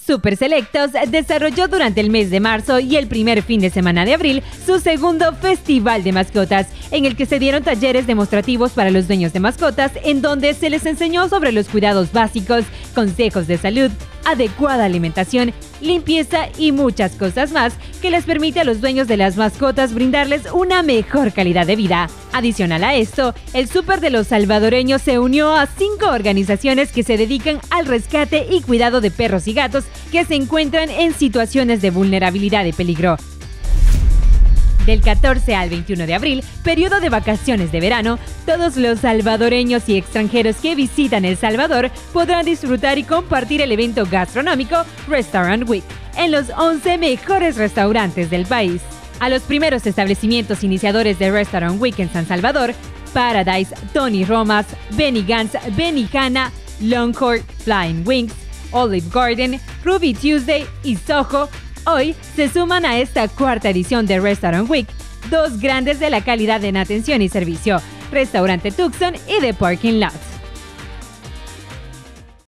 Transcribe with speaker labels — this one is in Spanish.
Speaker 1: Super Selectos desarrolló durante el mes de marzo y el primer fin de semana de abril su segundo Festival de Mascotas, en el que se dieron talleres demostrativos para los dueños de mascotas, en donde se les enseñó sobre los cuidados básicos, consejos de salud, adecuada alimentación, limpieza y muchas cosas más que les permite a los dueños de las mascotas brindarles una mejor calidad de vida. Adicional a esto, el Súper de los Salvadoreños se unió a 5 organizaciones que se dedican al rescate y cuidado de perros y gatos que se encuentran en situaciones de vulnerabilidad y peligro. Del 14 al 21 de abril, periodo de vacaciones de verano, todos los salvadoreños y extranjeros que visitan El Salvador podrán disfrutar y compartir el evento gastronómico Restaurant Week en los 11 mejores restaurantes del país. A los primeros establecimientos iniciadores de Restaurant Week en San Salvador, Paradise, Tony Romas, Benny Gantz, Benihana, Longhorn, Flying Wings, Olive Garden, Ruby Tuesday y Soho, hoy se suman a esta cuarta edición de Restaurant Week, 2 grandes de la calidad en atención y servicio, Restaurante Tucson y The Parking Lot.